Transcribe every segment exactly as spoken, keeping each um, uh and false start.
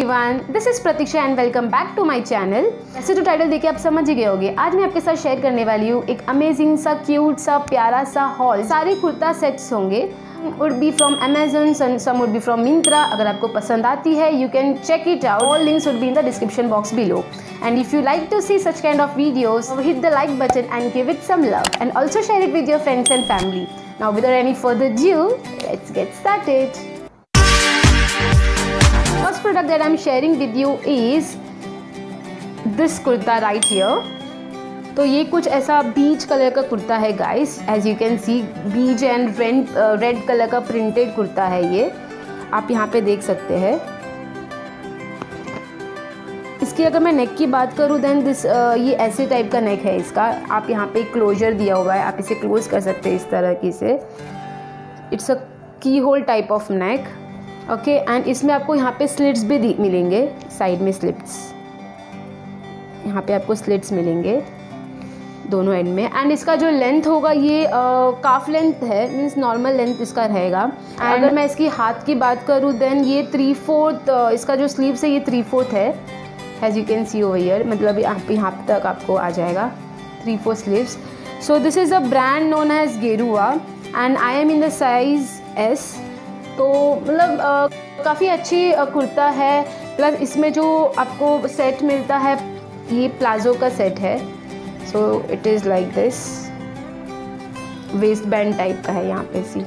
Everyone, this is Pratiksha and welcome back to my channel. ऐसे तो title देके आप समझ ही गए होंगे। आज मैं आपके साथ शेयर करने वाली हूँ एक अमेजिंग सा, क्यूट सा, प्यारा सा हॉल। सारे कुर्ता सेट्स होंगे, would be from Amazon, some would be from Myntra. अगर आपको पसंद आती है you can check it out. All links would be in the description box below. And if you like to see such kind of videos, hit the like button and give it some love, and also share it with your friends and family. Now without any further ado, let's get started. First product that I'm sharing with you is this kurta right here. तो ये कुछ ऐसा बीच colour का कुर्ता है guys, as you can see peach and red red colour का printed kurta है ये, आप यहाँ पे देख सकते हैं। इसकी अगर मैं नेक की बात करूँ देन दिस ये ऐसे टाइप का नेक है इसका। आप यहाँ पे क्लोजर दिया हुआ है, आप इसे क्लोज कर सकते हैं इस तरह की से। It's a keyhole type of neck, okay. And इसमें आपको यहाँ पे स्लिट्स भी मिलेंगे, साइड में स्लिट्स, यहाँ पे आपको स्लिट्स मिलेंगे दोनों एंड में। एंड इसका जो लेंथ होगा ये काफ लेंथ है, मीन्स नॉर्मल लेंथ इसका रहेगा। एंड अगर मैं इसकी हाथ की बात करूँ देन ये थ्री फोर्थ इसका जो स्लीव्स है ये थ्री फोर्थ है, as you can see over here, मतलब यहाँ पे यहाँ तक आपको आ जाएगा three four sleeves. So this is a brand known as Gerua and I am in the size S. तो मतलब काफ़ी अच्छी कुर्ता है। प्लस इसमें जो आपको सेट मिलता है ये प्लाजो का सेट है। So it is like this, waist band type का है यहाँ पे सी।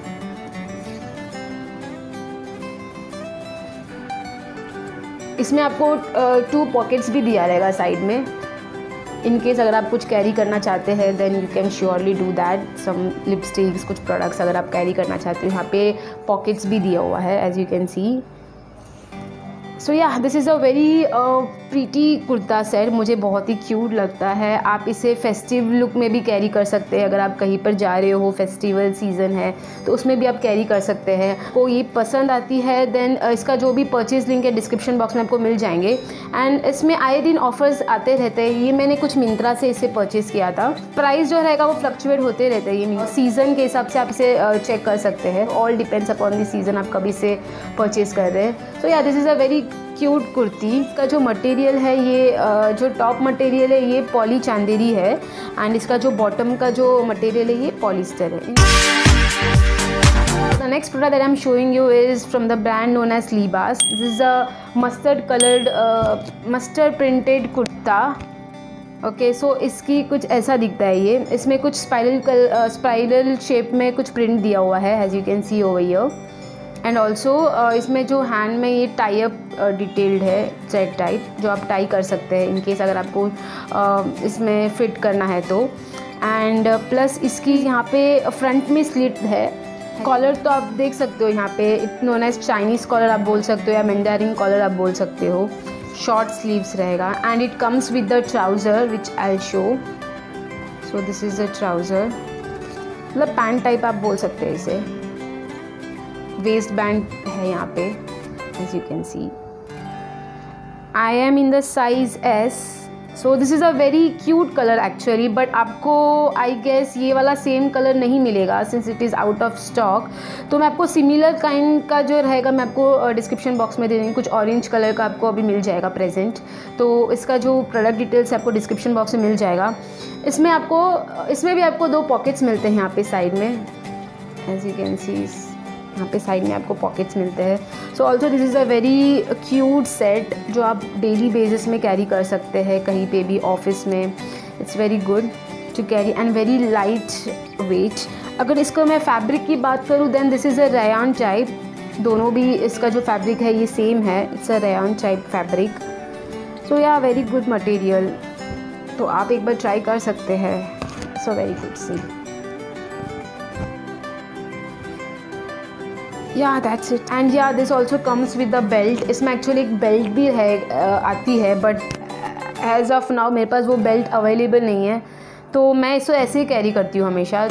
इसमें आपको टू पॉकेट्स भी दिया रहेगा साइड में, इन केस अगर आप कुछ कैरी करना चाहते हैं then you can surely do that. Some lipsticks, कुछ प्रोडक्ट्स अगर आप कैरी करना चाहते हो, यहाँ पे पॉकेट्स भी दिया हुआ है as you can see. So yeah this is a very pretty kurta set, मुझे बहुत ही क्यूट लगता है। आप इसे फेस्टिव लुक में भी कैरी कर सकते हैं। अगर आप कहीं पर जा रहे हो, फेस्टिवल सीज़न है तो उसमें भी आप कैरी कर सकते हैं। को ये पसंद आती है देन इसका जो भी परचेज लिंक है डिस्क्रिप्शन बॉक्स में आपको मिल जाएंगे। एंड इसमें आए दिन ऑफर्स आते रहते हैं। ये मैंने कुछ मिंत्रा से इसे परचेज़ किया था। प्राइस जो रहेगा वो फ्लक्चुएट होते रहते हैं, ये सीज़न के हिसाब से आप इसे चेक कर सकते हैं। All depends upon the season आप कभी से परचेज़ कर रहे हैं। So yeah this is a very cute kurti. इसका जो मटेरियल है ये जो टॉप मटेरियल है ये पॉली चांदेरी है एंड इसका जो बॉटम का जो मटेरियल है ये पॉलिस्टर है। The next product that I'm showing you is from the brand known as Libas. This is a mustard colored uh, mustard printed kurta, okay. So इसकी कुछ ऐसा दिखता है ये। इसमें कुछ स्पाइरल स्पाइरल शेप में कुछ प्रिंट दिया हुआ है as you can see over here. And also इसमें जो हैंड में ये टाई अप डिटेल्ड है, थ्रेड टाइप, जो आप टाई कर सकते हैं इन केस अगर आपको uh, इसमें फिट करना है तो। एंड प्लस uh, इसकी यहाँ पे फ्रंट में स्लिट है। कॉलर तो आप देख सकते हो यहाँ पे, it known as Chinese collar आप बोल सकते हो या मैंडारिन कॉलर आप बोल सकते हो। शॉर्ट स्लीव्स रहेगा and it comes with the trouser which I show. So this is the trouser, मतलब पैंट टाइप आप बोल सकते हैं इसे। वेस्ट बैंड है यहाँ पे as you can see. I am in the size S. So this is a very cute colour actually, but आपको आई गेस ये वाला सेम कलर नहीं मिलेगा since it is out of stock. तो मैं आपको सिमिलर काइंड का जो रहेगा मैं आपको डिस्क्रिप्शन बॉक्स में दे दूँगी। कुछ ऑरेंज कलर का आपको अभी मिल जाएगा प्रेजेंट। तो इसका जो प्रोडक्ट डिटेल्स आपको डिस्क्रिप्शन बॉक्स में मिल जाएगा। इसमें आपको इसमें भी आपको दो पॉकेट्स मिलते हैं यहाँ पे साइड में, एज यू कैन सी। यहाँ पे साइड में आपको पॉकेट्स मिलते हैं। So also this is a very cute set जो आप डेली बेसिस में कैरी कर सकते हैं कहीं पे भी, ऑफिस में। It's very good to carry and very light weight. अगर इसको मैं फैब्रिक की बात करूँ then this is a rayon type. दोनों भी इसका जो फैब्रिक है ये सेम है, it's a rayon type fabric. So yeah very good material, तो आप एक बार ट्राई कर सकते हैं। So very good see. Yeah that's it. And yeah this also comes with the belt. इसमें एक्चुअली एक बेल्ट भी है uh, आती है, बट एज ऑफ नाउ मेरे पास वो बेल्ट अवेलेबल नहीं है, तो मैं इसको ऐसे ही कैरी करती हूँ हमेशा।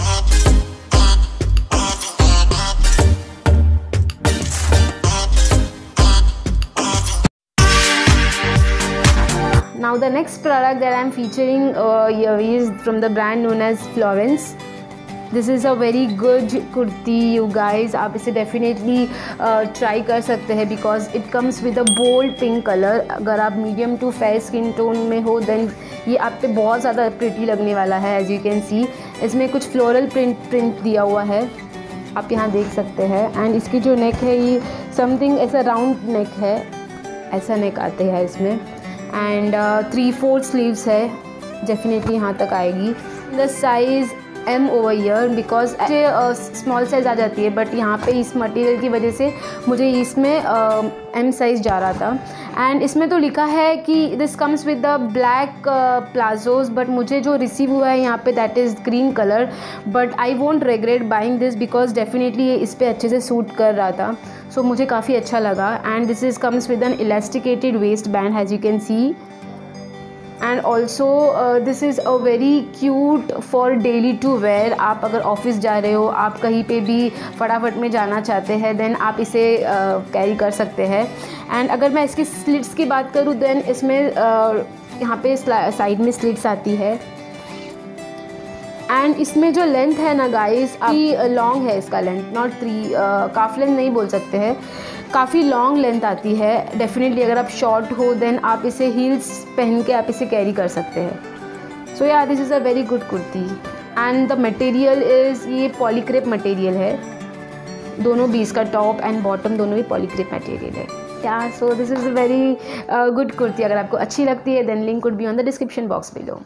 Now the next product that I am featuring uh, here is from the brand known as Florence. This is a very good kurti you guys, आप इसे डेफिनेटली ट्राई कर सकते हैं because it comes with a bold pink colour. अगर आप medium to fair skin tone में हो then ये आप पे बहुत ज़्यादा प्रिटी लगने वाला है। एज यू कैन सी इसमें कुछ फ्लोरल प्रिंट प्रिंट दिया हुआ है, आप यहाँ देख सकते हैं। एंड इसकी जो नेक है ये समथिंग ऐसा राउंड नेक है, ऐसा नेक आते हैं इसमें। एंड थ्री फोर्थ स्लीव्स है, डेफिनेटली यहाँ तक आएगी। The size M over here because small size आ जाती है, बट यहाँ पे इस मटेरियल की वजह से मुझे इसमें एम साइज़ जा रहा था। एंड इसमें तो लिखा है कि this comes with the black palazzos, but मुझे जो रिसीव हुआ है यहाँ पे that is green colour. But I won't regret buying this because definitely ये इस पर अच्छे से सूट कर रहा था, सो so, मुझे काफ़ी अच्छा लगा। And this is comes with an elasticated waist band as you can see. And also this is a very cute for daily to wear. आप अगर ऑफिस जा रहे हो, आप कहीं पे भी फटाफट में जाना चाहते हैं, देन आप इसे कैरी uh, कर सकते हैं। एंड अगर मैं इसकी स्लिट्स की बात करूँ देन इसमें uh, यहाँ पे साइड में स्लिट्स आती है। एंड इसमें जो लेंथ है ना गाइस, काफ़ी लॉन्ग है इसका length, not three calf length नहीं बोल सकते हैं, काफ़ी लॉन्ग लेंथ आती है। डेफिनेटली अगर आप शॉर्ट हो देन आप इसे हील्स पहन के आप इसे कैरी कर सकते हैं। So yeah this is a very good kurti. And the material is ये पॉलीक्रेप मटेरियल है, दोनों भी इसका टॉप एंड बॉटम दोनों ही पॉलीक्रेप मटेरियल है। Yeah so this is a very good kurti. अगर आपको अच्छी लगती है then link would be on the description box below.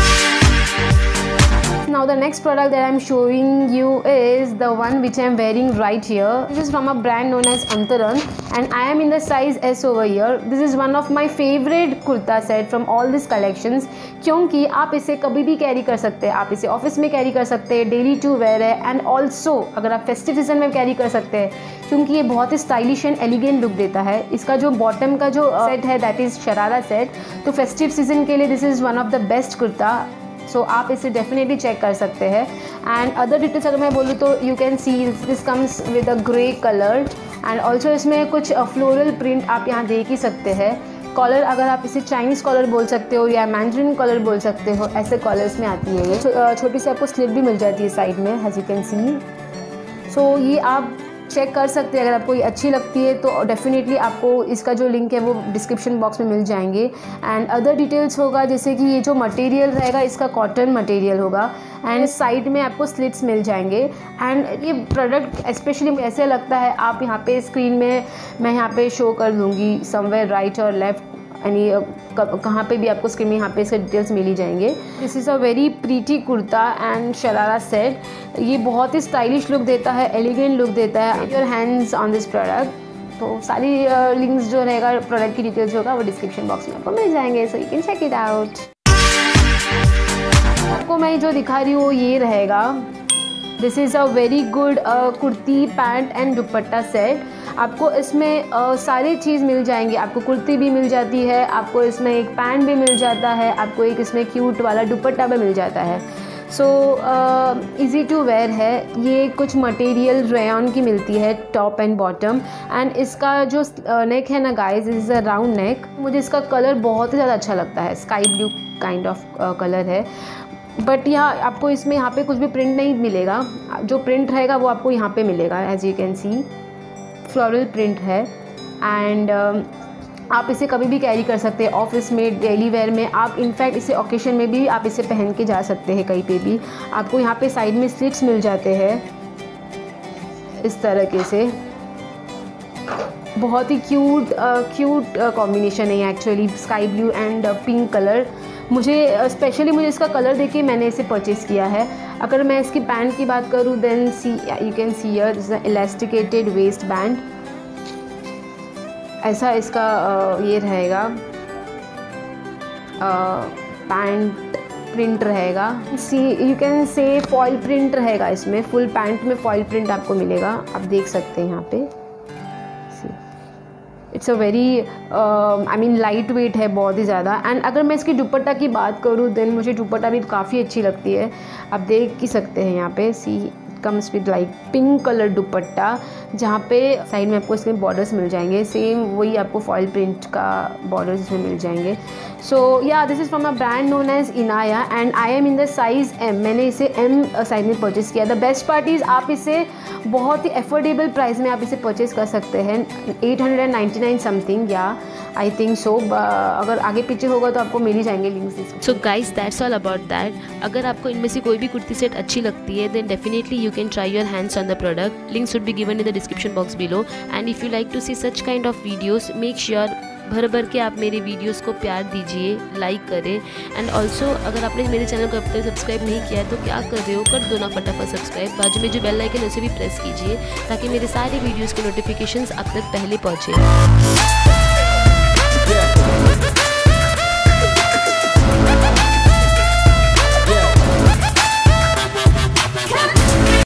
Now the next product that I am showing you is the one which I am wearing right here. This is from a brand known as Antaran and I am in the size S over here. This is one of my favorite kurta set from all these collections क्योंकि आप इसे कभी भी carry कर सकते हैं। आप इसे ऑफिस में कैरी कर सकते हैं, डेली टू वेयर है। एंड ऑल्सो अगर आप फेस्टिव सीजन में कैरी कर सकते हैं क्योंकि ये बहुत ही स्टाइलिश एंड एलिगेंट लुक देता है। इसका जो बॉटम का जो सेट है दैट इज़ शरारा सेट, तो फेस्टिव सीजन के लिए this is one of the best kurta. So so, आप इसे डेफिनेटली चेक कर सकते हैं। एंड अदर डिटेल्स अगर मैं बोलूँ तो you can see this comes with a grey colour and also इसमें कुछ फ्लोरल प्रिंट आप यहाँ देख ही सकते हैं। कॉलर अगर आप इसे चाइनीज़ कॉलर बोल सकते हो या मैंड्रिन कॉलर बोल सकते हो, ऐसे कॉलर्स में आती है ये। छोटी सी आपको स्लिट भी मिल जाती है साइड में as you can see. So ये आप चेक कर सकते हैं। अगर आपको ये अच्छी लगती है तो डेफिनेटली आपको इसका जो लिंक है वो डिस्क्रिप्शन बॉक्स में मिल जाएंगे। एंड अदर डिटेल्स होगा जैसे कि ये जो मटेरियल रहेगा इसका कॉटन मटेरियल होगा एंड साइड में आपको स्लिट्स मिल जाएंगे। एंड ये प्रोडक्ट स्पेशली ऐसे लगता है, आप यहाँ पे स्क्रीन में मैं यहाँ पे शो कर दूँगी समवेयर राइट और लेफ्ट, यानी कहाँ पे भी आपको स्क्रीन में यहाँ पे इसके डिटेल्स मिल ही जाएंगे। This is a very pretty kurta and sharara set. ये बहुत ही स्टाइलिश लुक देता है, एलिगेंट लुक देता है। Your hands on this product. तो सारी लिंक्स जो रहेगा प्रोडक्ट की डिटेल्स होगा वो डिस्क्रिप्शन बॉक्स में आपको मिल जाएंगे, so you can check it out. आपको मैं जो दिखा रही हूँ ये रहेगा, this is a very good kurti pant and dupatta set. आपको इसमें uh, सारी चीज़ मिल जाएंगी। आपको कुर्ती भी मिल जाती है, आपको इसमें एक पैंट भी मिल जाता है, आपको एक इसमें क्यूट वाला दुपट्टा भी मिल जाता है। सो इज़ी टू वेयर है। ये कुछ मटेरियल रेयॉन की मिलती है टॉप एंड बॉटम। एंड इसका जो नेक uh, है ना guys, is a round neck. मुझे इसका कलर बहुत ही ज़्यादा अच्छा लगता है, sky blue kind of colour है। बट यहाँ आपको इसमें यहाँ पे कुछ भी प्रिंट नहीं मिलेगा, जो प्रिंट रहेगा वो आपको यहाँ पे मिलेगा। As you can see floral print है। एंड uh, आप इसे कभी भी कैरी कर सकते हैं, ऑफिस में, डेली वेयर में। आप इनफैक्ट इसे ओकेशन में भी आप इसे पहन के जा सकते हैं कहीं पे भी। आपको यहाँ पे साइड में स्लिट्स मिल जाते हैं इस तरीके से। बहुत ही क्यूट क्यूट कॉम्बिनेशन है actually, sky blue and pink colour. मुझे स्पेशली uh, मुझे इसका कलर देख के मैंने इसे परचेज़ किया है। अगर मैं इसकी पैंट की बात करूँ then see you can see here this is elasticated waist band. ऐसा इसका uh, ये रहेगा, पैंट प्रिंट रहेगा। See you can say foil print रहेगा इसमें, फुल पैंट में फॉइल प्रिंट आपको मिलेगा, आप देख सकते हैं यहाँ पे। It's a very I mean light weight है बहुत ही ज़्यादा। एंड अगर मैं इसकी दुपट्टा की बात करूँ देन मुझे दुपट्टा भी काफ़ी अच्छी लगती है, आप देख ही सकते हैं यहाँ पे। See comes with like pink colour dupatta, जहाँ पे साइड में आपको इसमें बॉर्डर्स मिल जाएंगे, सेम वही आपको फॉइल प्रिंट का बॉर्डर्स इसमें मिल जाएंगे। So yeah this is from a brand known as Inaya and I am in the size M. मैंने इसे एम साइज में परचेस किया। द बेस्ट पार्ट इज़ आप इसे बहुत ही अफोर्डेबल प्राइस में आप इसे परचेस कर सकते हैं, eight hundred and ninety nine something, yeah I think so. अगर आगे पीछे होगा तो आपको मिल ही जाएंगे links. So guys that's all about that. अगर आपको इनमें से कोई भी कुर्ती सेट अच्छी लगती है then definitely you can try your hands on the product. Links would be given in the description box below and if you like to see such kind of videos make sure भर भर के आप मेरे videos को प्यार दीजिए, like करें। And also अगर आपने मेरे चैनल को अब तक सब्सक्राइब नहीं किया है तो क्या कर रहे हो, कर दो ना फटाफट सब्सक्राइब। बाजू में जो बेल आइकन है उसे भी प्रेस कीजिए ताकि मेरे सारे वीडियोस के नोटिफिकेशंस आप तक पहले पहुँचे।